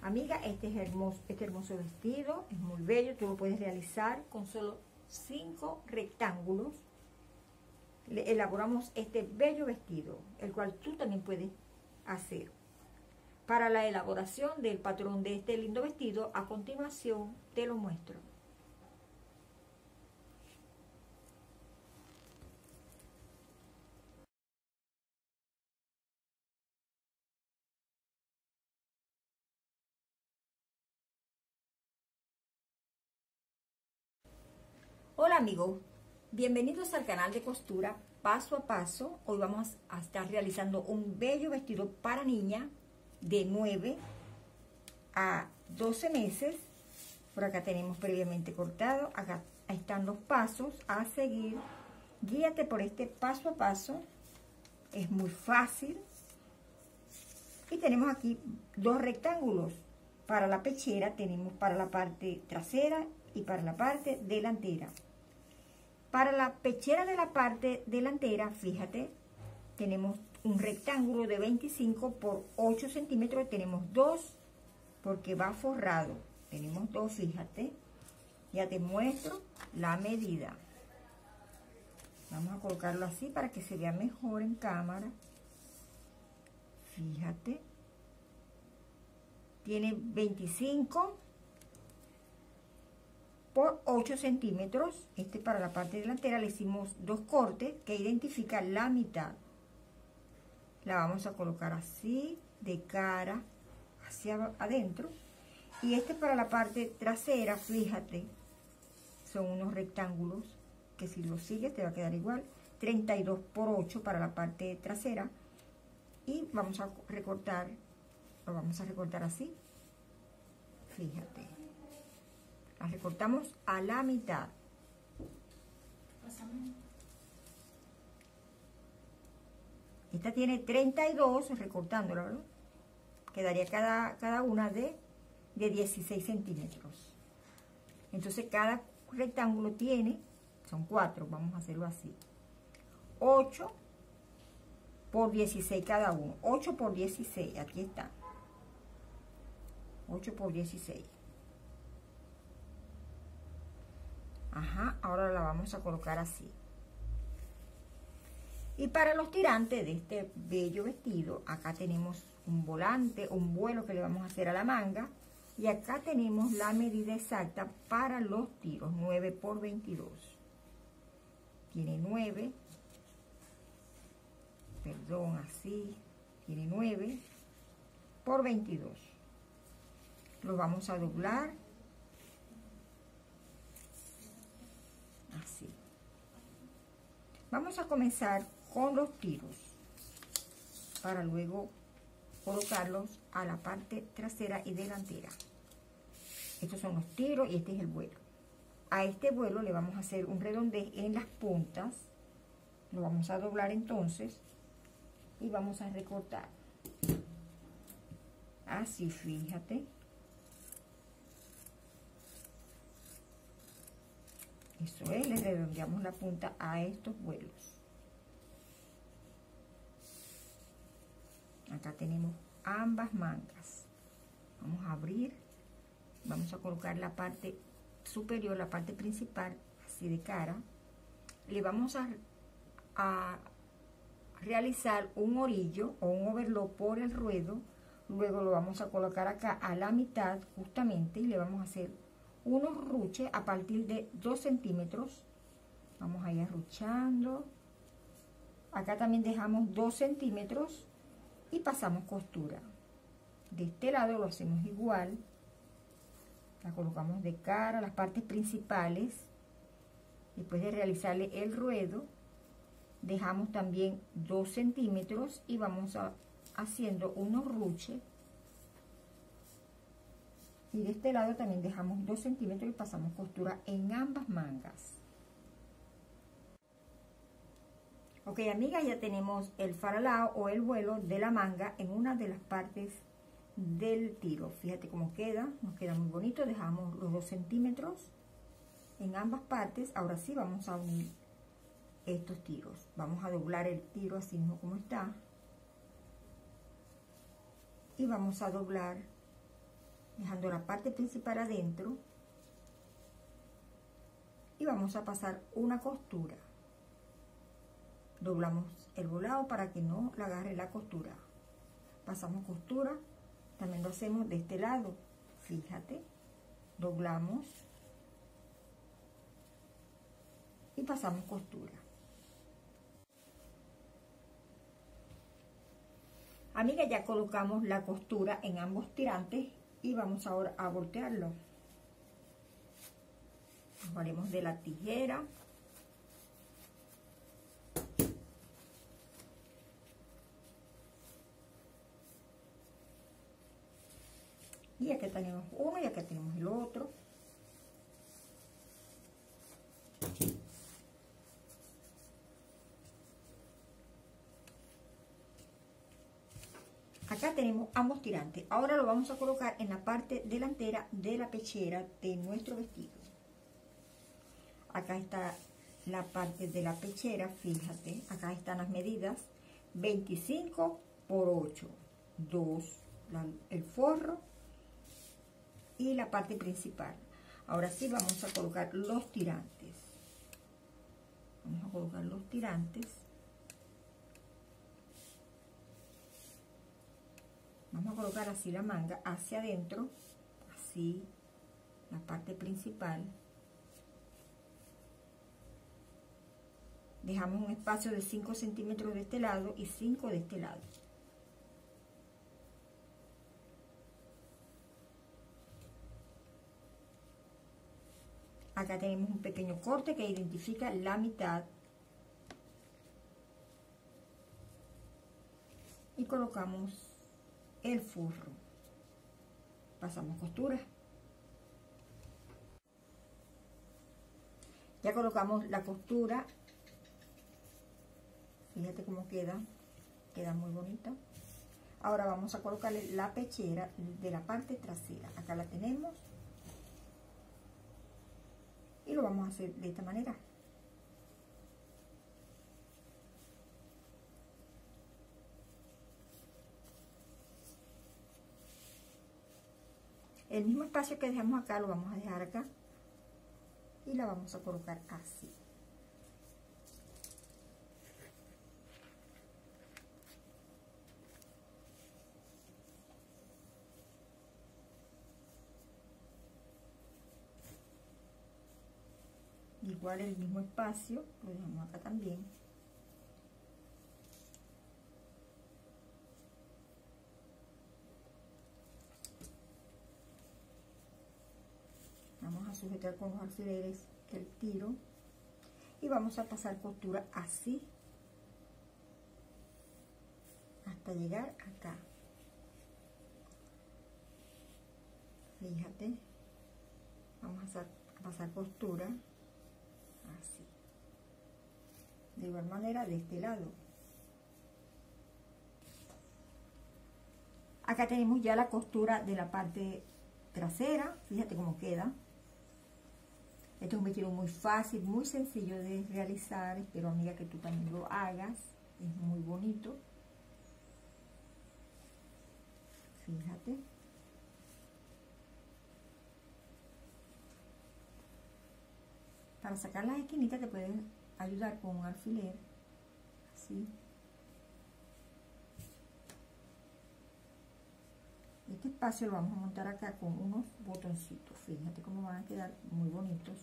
Amiga, este hermoso vestido es muy bello. Tú lo puedes realizar con solo 5 rectángulos. Le elaboramos este bello vestido, el cual tú también puedes hacer. Para la elaboración del patrón de este lindo vestido, a continuación te lo muestro. Hola amigos, bienvenidos al canal de costura paso a paso. Hoy vamos a estar realizando un bello vestido para niña de 9 a 12 meses. Por acá tenemos previamente cortado. Acá están los pasos a seguir. Guíate por este paso a paso. Es muy fácil. Y tenemos aquí 2 rectángulos. Para la pechera tenemos para la parte trasera y para la parte delantera. Para la pechera de la parte delantera, fíjate, tenemos un rectángulo de 25 por 8 centímetros. Tenemos 2 porque va forrado. Tenemos 2, fíjate. Ya te muestro la medida. Vamos a colocarlo así para que se vea mejor en cámara. Fíjate. Tiene 25 por 8 centímetros. Para la parte delantera le hicimos 2 cortes que identifican la mitad. La vamos a colocar así, de cara hacia adentro. Y para la parte trasera, fíjate, son unos rectángulos que si lo sigues te va a quedar igual. 32 por 8 para la parte trasera. Y vamos a recortar, lo vamos a recortar así. Fíjate. La recortamos a la mitad. Esta tiene 32, recortándola, ¿verdad? Quedaría cada una de 16 centímetros. Entonces cada rectángulo tiene, son 4, vamos a hacerlo así. 8 por 16 cada uno. 8 por 16, aquí está. 8 por 16. Ajá, ahora la vamos a colocar así. Y para los tirantes de este bello vestido, acá tenemos un volante, un vuelo que le vamos a hacer a la manga. Y acá tenemos la medida exacta para los tiros, 9 por 22. Tiene 9, perdón, así, tiene 9 por 22. Lo vamos a doblar. Así. Vamos a comenzar con los tiros para luego colocarlos a la parte trasera y delantera. Estos son los tiros y este es el vuelo. A este vuelo le vamos a hacer un redondez en las puntas. Lo vamos a doblar entonces y vamos a recortar. Así, fíjate. Eso es, le redondeamos la punta a estos vuelos. Acá tenemos ambas mangas. Vamos a abrir, vamos a colocar la parte superior, la parte principal, así de cara. Le vamos a realizar un orillo o un overlock por el ruedo. Luego lo vamos a colocar acá a la mitad justamente y le vamos a hacer unos ruches a partir de 2 centímetros. Vamos a ir arruchando. Acá también dejamos 2 centímetros y pasamos costura. De este lado lo hacemos igual. La colocamos de cara a las partes principales. Después de realizarle el ruedo, dejamos también 2 centímetros y vamos haciendo unos ruches. Y de este lado también dejamos 2 centímetros y pasamos costura en ambas mangas. Ok, amigas, ya tenemos el faralao o el vuelo de la manga en una de las partes del tiro. Fíjate cómo queda, nos queda muy bonito. Dejamos los 2 centímetros en ambas partes. Ahora sí vamos a unir estos tiros. Vamos a doblar el tiro así mismo como está. Y vamos a doblar dejando la parte principal adentro, y vamos a pasar una costura. Doblamos el volado para que no la agarre la costura. Pasamos costura, también lo hacemos de este lado, fíjate, doblamos y pasamos costura. Amiga, ya colocamos la costura en ambos tirantes y vamos ahora a voltearlo. Nos valemos de la tijera. Y aquí tenemos uno y aquí tenemos el otro. Acá tenemos ambos tirantes. Ahora lo vamos a colocar en la parte delantera de la pechera de nuestro vestido. Acá está la parte de la pechera, fíjate. Acá están las medidas. 25 por 8. 2, el forro y la parte principal. Ahora sí vamos a colocar los tirantes. Vamos a colocar los tirantes. Vamos a colocar así la manga hacia adentro, así la parte principal. Dejamos un espacio de 5 centímetros de este lado y 5 de este lado. Acá tenemos un pequeño corte que identifica la mitad. Y colocamos el forro. Pasamos costura. Ya colocamos la costura. Fíjate cómo queda. Queda muy bonita. Ahora vamos a colocarle la pechera de la parte trasera. Acá la tenemos. Y lo vamos a hacer de esta manera. El mismo espacio que dejamos acá lo vamos a dejar acá. Y la vamos a colocar así. Igual el mismo espacio lo dejamos acá también. Vamos a sujetar con los alfileres el tiro y vamos a pasar costura así hasta llegar acá. Fíjate, vamos a pasar costura así, de igual manera de este lado. Acá tenemos ya la costura de la parte trasera, fíjate cómo queda. Este es un vestido muy fácil, muy sencillo de realizar. Espero, amiga, que tú también lo hagas. Es muy bonito. Fíjate. Para sacar las esquinitas te puedes ayudar con un alfiler. Así. Este espacio lo vamos a montar acá con unos botoncitos. Fíjate cómo van a quedar muy bonitos.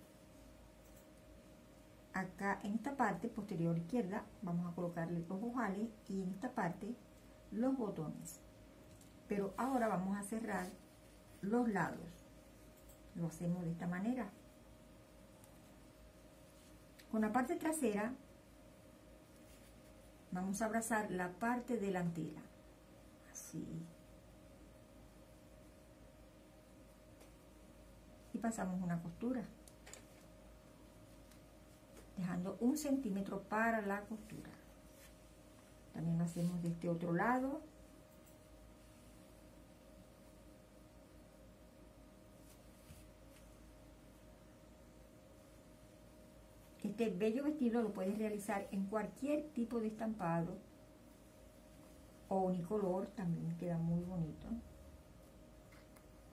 Acá en esta parte posterior izquierda vamos a colocarle los ojales y en esta parte los botones. Pero ahora vamos a cerrar los lados. Lo hacemos de esta manera. Con la parte trasera vamos a abrazar la parte delantera. Así. Y pasamos una costura, dejando 1 centímetro para la costura. También lo hacemos de este otro lado. Este bello vestido lo puedes realizar en cualquier tipo de estampado o unicolor, también queda muy bonito.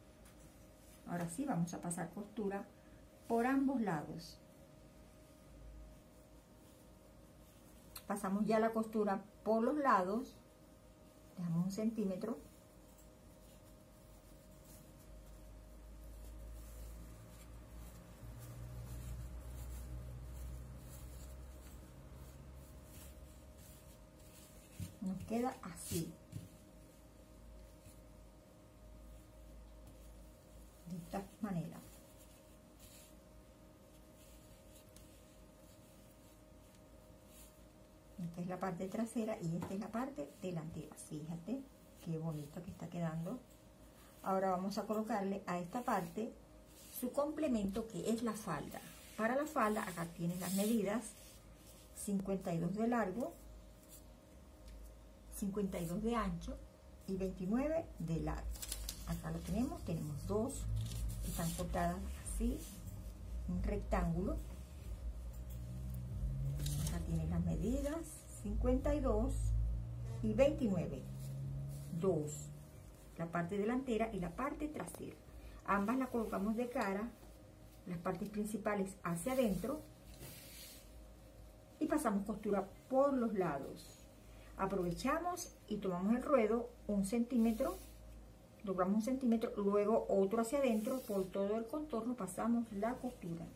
Ahora sí, vamos a pasar costura por ambos lados. Pasamos ya la costura por los lados, dejamos 1 centímetro. Nos queda así. De esta manera. Esta es la parte trasera y esta es la parte delantera. Fíjate qué bonito que está quedando. Ahora vamos a colocarle a esta parte su complemento, que es la falda. Para la falda, acá tienes las medidas: 52 de largo, 52 de ancho y 29 de largo. Acá lo tenemos dos que están cortadas así, un rectángulo. Acá tienes las medidas: 52 y 29, dos, la parte delantera y la parte trasera. Ambas las colocamos de cara, las partes principales hacia adentro, y pasamos costura por los lados. Aprovechamos y tomamos el ruedo 1 centímetro, doblamos 1 centímetro, luego otro hacia adentro, por todo el contorno pasamos la costura.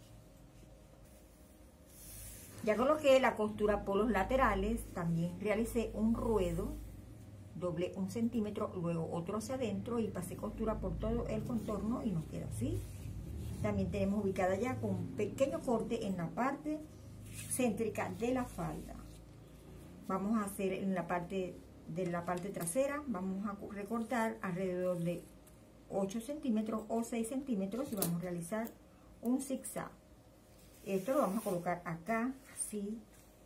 Ya coloqué la costura por los laterales, también realicé un ruedo, doblé 1 centímetro, luego otro hacia adentro y pasé costura por todo el contorno y nos queda así. También tenemos ubicada ya con un pequeño corte en la parte céntrica de la falda. Vamos a hacer en la parte de la parte trasera, vamos a recortar alrededor de 8 centímetros o 6 centímetros y vamos a realizar un zigzag. Esto lo vamos a colocar acá, así.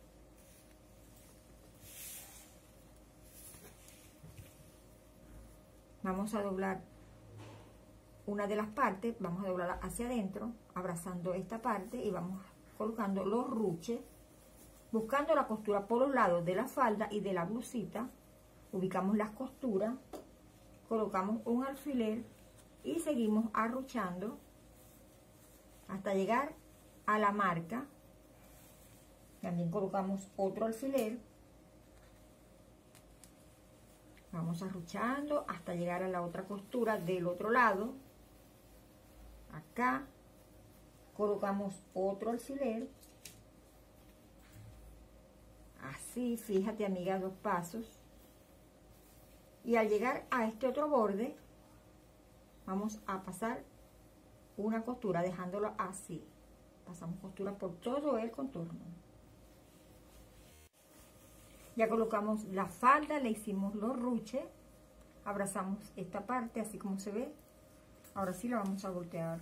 Vamos a doblar una de las partes, vamos a doblarla hacia adentro, abrazando esta parte, y vamos colocando los ruches, buscando la costura por los lados de la falda y de la blusita. Ubicamos las costuras, colocamos un alfiler y seguimos arruchando hasta llegar a la marca. También colocamos otro alfiler, vamos arruchando hasta llegar a la otra costura del otro lado. Acá colocamos otro alfiler, así, fíjate amiga, 2 pasos, y al llegar a este otro borde vamos a pasar una costura dejándolo así. Pasamos costura por todo el contorno. Ya colocamos la falda, le hicimos los ruches, abrazamos esta parte así como se ve. Ahora sí la vamos a voltear.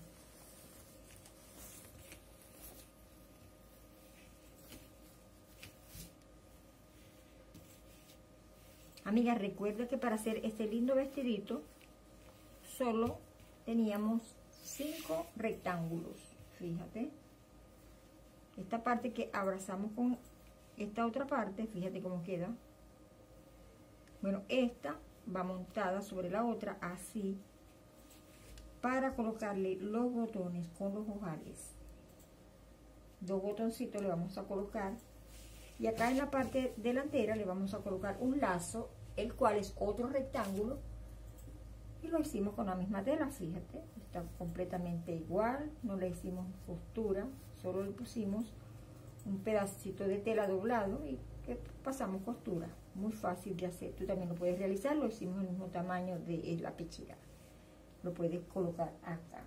Amiga, recuerda que para hacer este lindo vestidito solo teníamos 5 rectángulos. Fíjate, esta parte que abrazamos con esta otra parte, fíjate cómo queda. Bueno, esta va montada sobre la otra así, para colocarle los botones con los ojales. 2 botoncitos le vamos a colocar, y acá en la parte delantera le vamos a colocar un lazo, el cual es otro rectángulo, y lo hicimos con la misma tela. Fíjate, está completamente igual, no le hicimos costura, solo le pusimos un pedacito de tela doblado y que pasamos costura. Muy fácil de hacer, tú también lo puedes realizar, lo hicimos el mismo tamaño de la pechera. Lo puedes colocar acá.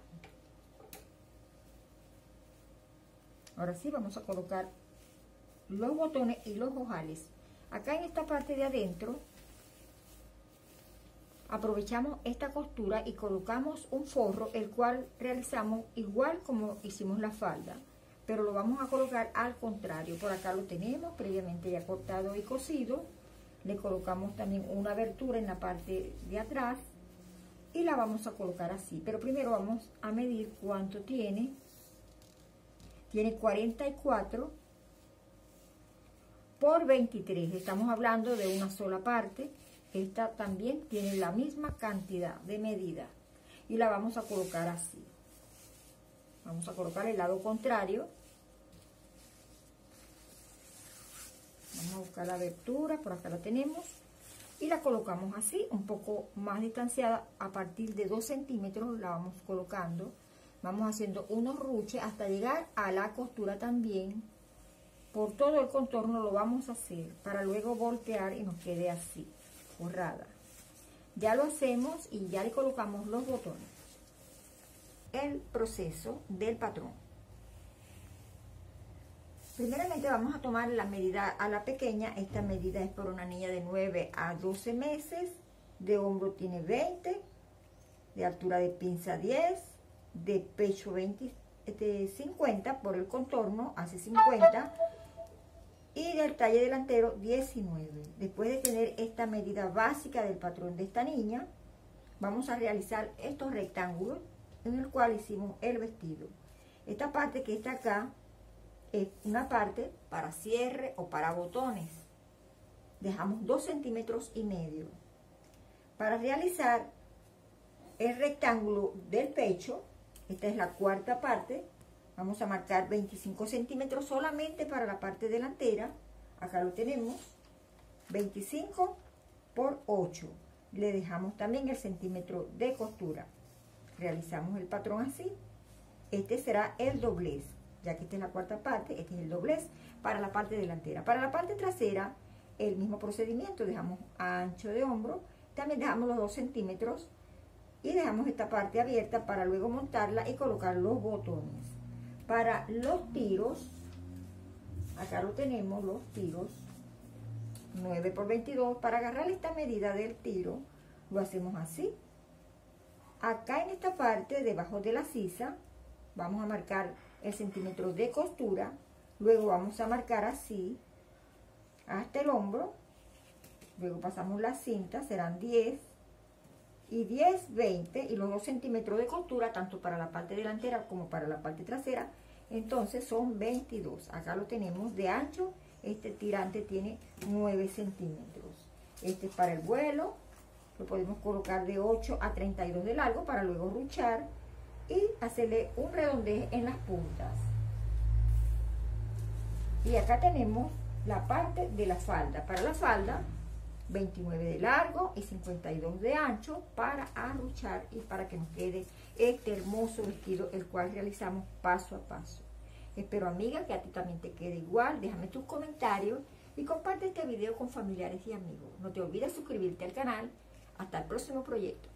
Ahora sí vamos a colocar los botones y los ojales. Acá en esta parte de adentro aprovechamos esta costura y colocamos un forro, el cual realizamos igual como hicimos la falda, pero lo vamos a colocar al contrario. Por acá lo tenemos previamente ya cortado y cosido. Le colocamos también una abertura en la parte de atrás y la vamos a colocar así, pero primero vamos a medir cuánto tiene. Tiene 44 por 23, estamos hablando de una sola parte. Esta también tiene la misma cantidad de medida y la vamos a colocar así. Vamos a colocar el lado contrario. Vamos a buscar la abertura, por acá la tenemos. Y la colocamos así, un poco más distanciada, a partir de 2 centímetros la vamos colocando. Vamos haciendo unos ruches hasta llegar a la costura también. Por todo el contorno lo vamos a hacer para luego voltear y nos quede así, forrada. Ya lo hacemos y ya le colocamos los botones. El proceso del patrón. Primeramente vamos a tomar la medida a la pequeña. Esta medida es para una niña de 9 a 12 meses. De hombro tiene 20. De altura de pinza 10. De pecho 50 por el contorno, hace 50. Y del talle delantero 19. Después de tener esta medida básica del patrón de esta niña, vamos a realizar estos rectángulos en el cual hicimos el vestido. Esta parte que está acá es una parte para cierre o para botones. Dejamos 2 centímetros y medio. Para realizar el rectángulo del pecho, esta es la cuarta parte, vamos a marcar 25 centímetros solamente para la parte delantera. Acá lo tenemos, 25 por 8. Le dejamos también el centímetro de costura. Realizamos el patrón así. Este será el doblez. Ya que esta es la cuarta parte, este es el doblez para la parte delantera. Para la parte trasera, el mismo procedimiento. Dejamos ancho de hombro, también dejamos los 2 centímetros y dejamos esta parte abierta para luego montarla y colocar los botones. Para los tiros, acá lo tenemos, los tiros, 9 por 22. Para agarrar esta medida del tiro, lo hacemos así. Acá en esta parte, debajo de la sisa, vamos a marcar el centímetro de costura, luego vamos a marcar así hasta el hombro, luego pasamos la cinta, serán 10 y 10, 20 y los 2 centímetros de costura, tanto para la parte delantera como para la parte trasera, entonces son 22. Acá lo tenemos de ancho, este tirante tiene 9 centímetros. Este es para el vuelo, lo podemos colocar de 8 a 32 de largo para luego ruchar y hacerle un redondez en las puntas. Y acá tenemos la parte de la falda. Para la falda, 29 de largo y 52 de ancho para arruchar y para que nos quede este hermoso vestido, el cual realizamos paso a paso. Espero, amiga, que a ti también te quede igual. Déjame tus comentarios y comparte este video con familiares y amigos. No te olvides suscribirte al canal. Hasta el próximo proyecto.